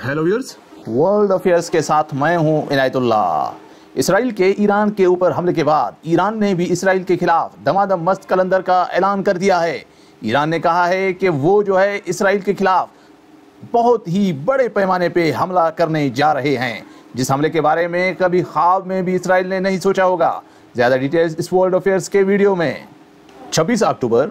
Hello viewers, world affairs के साथ मैं हूं इनायतुल्लाह। इसराइल के ईरान के ऊपर हमले के बाद ईरान ने भी इसराइल के खिलाफ दमादम मस्त कलंदर का ऐलान कर दिया है। ईरान ने कहा है कि वो जो है इसराइल के खिलाफ बहुत ही बड़े पैमाने पे हमला करने जा रहे हैं, जिस हमले के बारे में कभी ख्वाब में भी इसराइल ने नहीं सोचा होगा। ज़्यादा डिटेल्स इस वर्ल्ड अफेयर्स के वीडियो में। 26 अक्टूबर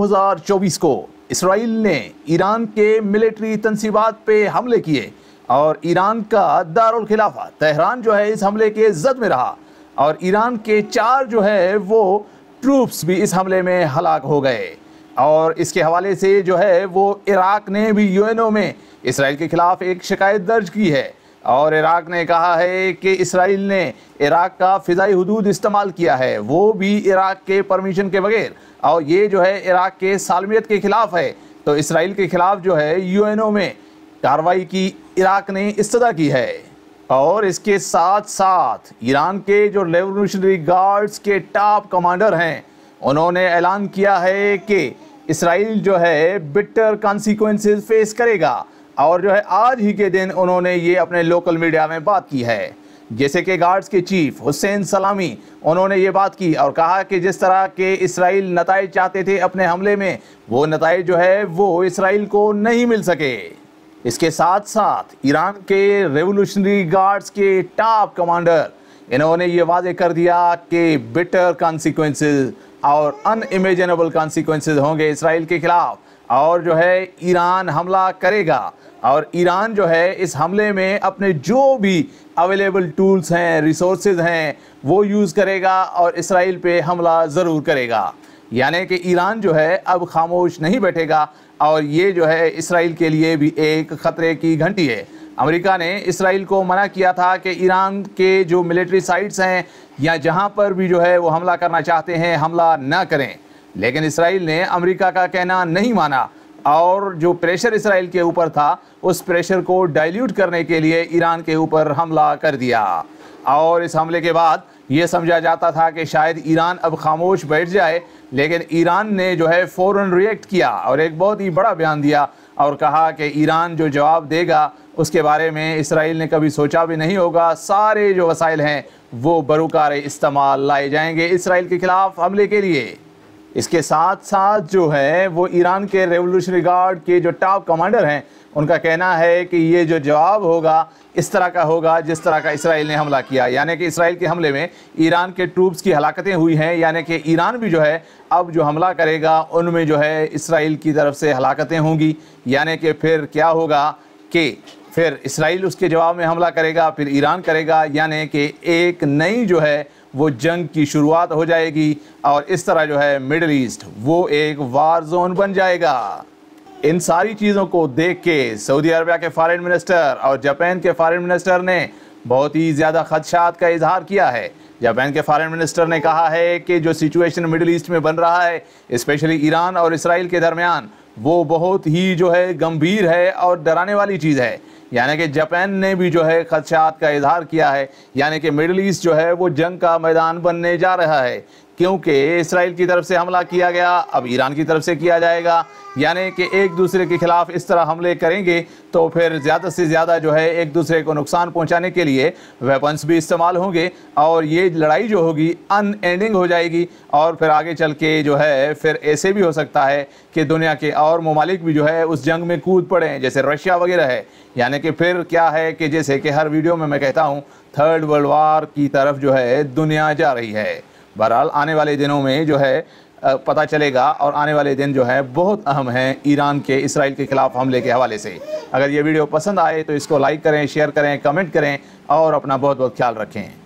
2024 को इसराइल ने ईरान के मिलिट्री तंसीबात पे हमले किए और ईरान का दारुल खिलाफा तेहरान जो है इस हमले के जद में रहा और ईरान के 4 जो है वो ट्रूप्स भी इस हमले में हलाक हो गए। और इसके हवाले से जो है वो इराक ने भी यूएनओ में इसराइल के खिलाफ एक शिकायत दर्ज की है और इराक ने कहा है कि इसराइल ने इराक का फ़िज़ाई हुदूद इस्तेमाल किया है, वो भी इराक के परमिशन के बगैर, और ये जो है इराक के सालमियत के खिलाफ है। तो इसराइल के खिलाफ जो है यूएनओ में कार्रवाई की इराक ने इस्तदा की है। और इसके साथ साथ ईरान के जो रेवोल्यूशनरी गार्ड्स के टॉप कमांडर हैं, उन्होंने ऐलान किया है कि इसराइल जो है बिटर कॉन्सिक्वेंसेस फेस करेगा। और जो है आज ही के दिन उन्होंने ये अपने लोकल मीडिया में बात की है। जैसे कि गार्ड्स के चीफ हुसैन सलामी, उन्होंने ये बात की और कहा कि जिस तरह के इसराइल नताइज चाहते थे अपने हमले में, वो नताइज जो है वो इसराइल को नहीं मिल सके। इसके साथ साथ ईरान के रेवोल्यूशनरी गार्ड्स के टॉप कमांडर, इन्होंने ये वादे कर दिया कि बिटर कॉन्सिक्वेंसेस और अनइमेजिनेबल कॉन्सिक्वेंसेस होंगे इसराइल के खिलाफ और जो है ईरान हमला करेगा। और ईरान जो है इस हमले में अपने जो भी अवेलेबल टूल्स हैं, रिसोर्सेज हैं, वो यूज़ करेगा और इसराइल पे हमला ज़रूर करेगा। यानी कि ईरान जो है अब खामोश नहीं बैठेगा और ये जो है इसराइल के लिए भी एक ख़तरे की घंटी है। अमेरिका ने इसराइल को मना किया था कि ईरान के जो मिलिट्री साइट्स हैं या जहाँ पर भी जो है वो हमला करना चाहते हैं, हमला ना करें, लेकिन इसराइल ने अमेरिका का कहना नहीं माना और जो प्रेशर इसराइल के ऊपर था उस प्रेशर को डाइल्यूट करने के लिए ईरान के ऊपर हमला कर दिया। और इस हमले के बाद ये समझा जाता था कि शायद ईरान अब खामोश बैठ जाए, लेकिन ईरान ने जो है फ़ौरन रिएक्ट किया और एक बहुत ही बड़ा बयान दिया और कहा कि ईरान जो जवाब देगा उसके बारे में इसराइल ने कभी सोचा भी नहीं होगा। सारे जो वसाइल हैं वो बरूकार इस्तेमाल लाए जाएंगे इसराइल के खिलाफ हमले के लिए। इसके साथ साथ जो है वो ईरान के रेवोल्यूशनरी गार्ड के जो टॉप कमांडर हैं, उनका कहना है कि ये जो जवाब होगा इस तरह का होगा जिस तरह का इसराइल ने हमला किया। यानी कि इसराइल के हमले में ईरान के ट्रूप्स की हलाकतें हुई हैं, यानी कि ईरान भी जो है अब जो हमला करेगा उनमें जो है इसराइल की तरफ से हलाकतें होंगी। यानी कि फिर क्या होगा कि फिर इसराइल उसके जवाब में हमला करेगा, फिर ईरान करेगा, यानी कि एक नई जो है वो जंग की शुरुआत हो जाएगी और इस तरह जो है मिडिल ईस्ट वो एक वार जोन बन जाएगा। इन सारी चीज़ों को देख के सऊदी अरबिया के फॉरेन मिनिस्टर और जापान के फॉरेन मिनिस्टर ने बहुत ही ज़्यादा खदशात का इजहार किया है। जापान के फॉरेन मिनिस्टर ने कहा है कि जो सिचुएशन मिडिल ईस्ट में बन रहा है, स्पेशली ईरान और इसराइल के दरमियान, वो बहुत ही जो है गंभीर है और डराने वाली चीज़ है। यानी कि जापान ने भी जो है खदशात का इजहार किया है, यानी कि मिडिल ईस्ट जो है वो जंग का मैदान बनने जा रहा है, क्योंकि इसराइल की तरफ से हमला किया गया, अब ईरान की तरफ से किया जाएगा। यानी कि एक दूसरे के खिलाफ इस तरह हमले करेंगे तो फिर ज़्यादा से ज़्यादा जो है एक दूसरे को नुकसान पहुंचाने के लिए वेपन्स भी इस्तेमाल होंगे और ये लड़ाई जो होगी अनएंडिंग हो जाएगी। और फिर आगे चल के जो है फिर ऐसे भी हो सकता है कि दुनिया के और ममालिक भी जो है उस जंग में कूद पड़े, जैसे रशिया वगैरह है। यानी कि फिर क्या है कि जैसे कि हर वीडियो में मैं कहता हूँ, थर्ड वर्ल्ड वार की तरफ जो है दुनिया जा रही है। बहरहाल आने वाले दिनों में जो है पता चलेगा और आने वाले दिन जो है बहुत अहम हैं ईरान के इसराइल के खिलाफ हमले के हवाले से। अगर ये वीडियो पसंद आए तो इसको लाइक करें, शेयर करें, कमेंट करें और अपना बहुत बहुत ख्याल रखें।